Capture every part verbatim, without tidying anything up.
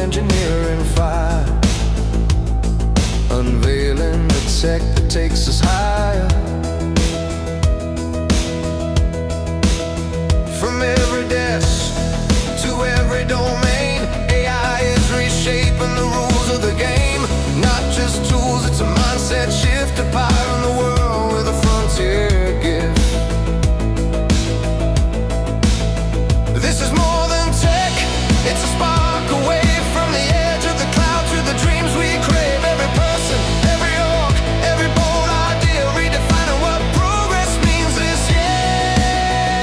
engineering fire, unveiling the tech that takes us higher. From every desk to every domain, A I is reshaping the rules of the game. Not just tools, it's a mindset shift to powering the world with a frontier gift. This is more than tech, it's a spark away from the edge of the cloud to the dreams we crave. Every person, every org, every bold idea, redefining what progress means this year.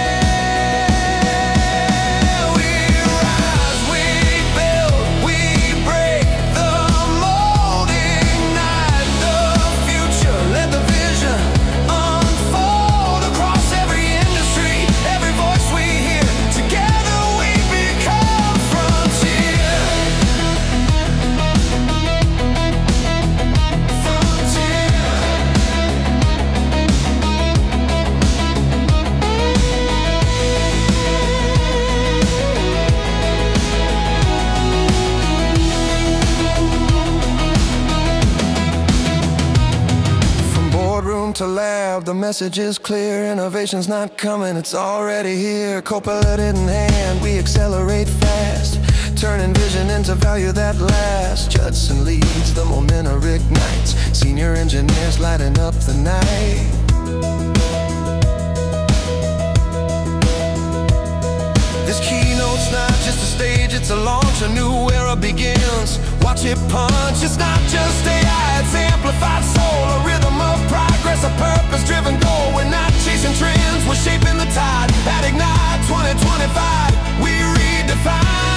We rise, we build, we break the mold, ignite the future, let the vision unfold across every industry, every voice we hear. Together we become frontier. From boardroom to lab, the message is clear. Innovation's not coming, it's already here. Copilot in hand, we accelerate fast, turning vision into value that lasts. Judson leads, the momentum ignites, senior engineers lighting up the night. This keynote's not just a stage, it's a launch, a new era begins. Watch it punch, it's not just A I, it's amplified soul, a rhythm of progress, a purpose-driven goal. We're not chasing trends, we're shaping the tide. At Ignite twenty twenty-five, we redefine.